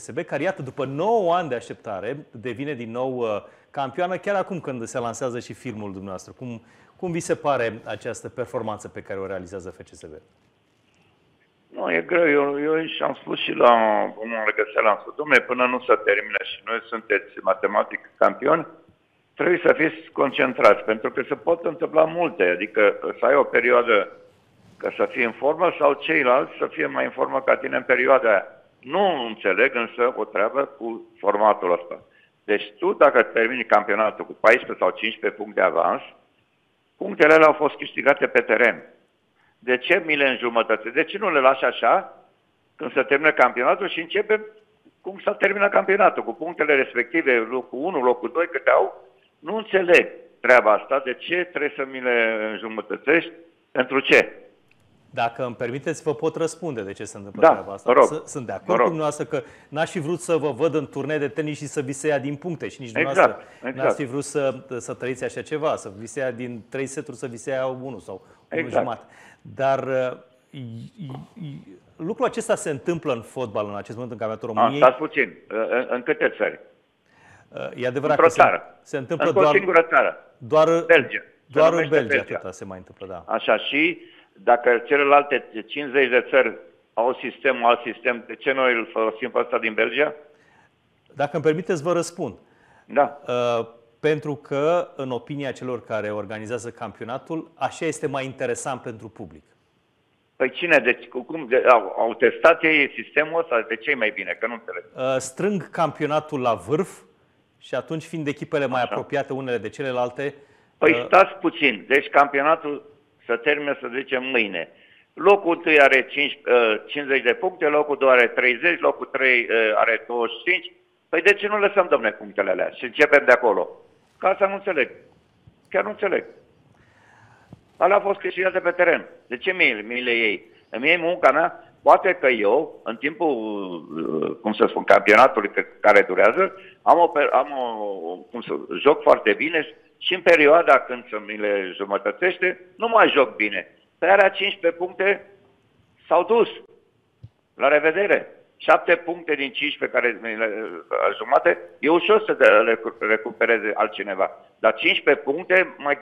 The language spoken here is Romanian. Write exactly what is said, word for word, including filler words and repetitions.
S B, care iată, după nouă ani de așteptare, devine din nou uh, campioană, chiar acum când se lansează și filmul dumneavoastră. Cum, cum vi se pare această performanță pe care o realizează F C S B? Nu, e greu. Eu, eu și-am spus și la omul Legățel, am spus, dom'le, până nu se termine și noi sunteți matematic campioni, trebuie să fiți concentrați, pentru că se pot întâmpla multe. Adică să ai o perioadă ca să fii în formă sau ceilalți să fie mai în formă ca tine în perioada aia. Nu înțeleg însă o treabă cu formatul ăsta. Deci tu, dacă termini campionatul cu paisprezece sau cincisprezece puncte de avans, punctele alea au fost câștigate pe teren. De ce mi le înjumătățești? De ce nu le lași așa când se termină campionatul și începe cum s-a terminat campionatul, cu punctele respective, locul unu, locul doi, câte au? Nu înțeleg treaba asta. De ce trebuie să mi le înjumătățești? Pentru ce? Dacă îmi permiteți, vă pot răspunde de ce se întâmplă da, treaba asta. Rog, Sunt de acord cu dumneavoastră că n-aș fi vrut să vă văd în turnee de tenis și să vi se ia din puncte. Și nici dumneavoastră exact, exact. n-ați fi vrut să, să trăiți așa ceva, să vi se ia din trei seturi, să vi se ia unul sau unul exact. jumătate. Dar lucrul acesta se întâmplă în fotbal în acest moment în campionatul României. Stați puțin. În, în câte țări? E adevărat Într-o că țară. se, se întâmplă Într-o doar, singură țară. Doar, Belgia. Doar în Belgia, Belgia atâta se mai întâmplă, da. Așa, și dacă celelalte cincizeci de țări au sistem, alt sistem, de ce noi îl folosim pe ăsta din Belgia? Dacă îmi permiteți, vă răspund. Da. Uh, pentru că, în opinia celor care organizează campionatul, așa este mai interesant pentru public. Păi cine? Deci, cum, de, au, au testat ei sistemul ăsta? De ce e mai bine? Că nu înțeleg. Uh, strâng campionatul la vârf și atunci, fiind echipele mai Așa. apropiate unele de celelalte... Păi uh... stați puțin. Deci campionatul se termină, să zicem, mâine. Locul întâi are cincizeci de puncte, locul doi are treizeci, locul trei are douăzeci și cinci. Păi de ce nu lăsăm, domne, punctele alea și începem de acolo? Ca asta nu înțeleg. Chiar nu înțeleg. Alea a fost câștigate pe teren. De ce mi, mi le iei? Îmi iei munca mea? Poate că eu, în timpul, cum să spun, campionatului care durează, am o, am o cum să, joc foarte bine și în perioada când se mi le jumătățește, nu mai joc bine. Pe alea cincisprezece puncte s-au dus. La revedere. șapte puncte din cincisprezece care mi le jumate, e ușor să le recupereze altcineva. Dar cincisprezece puncte mai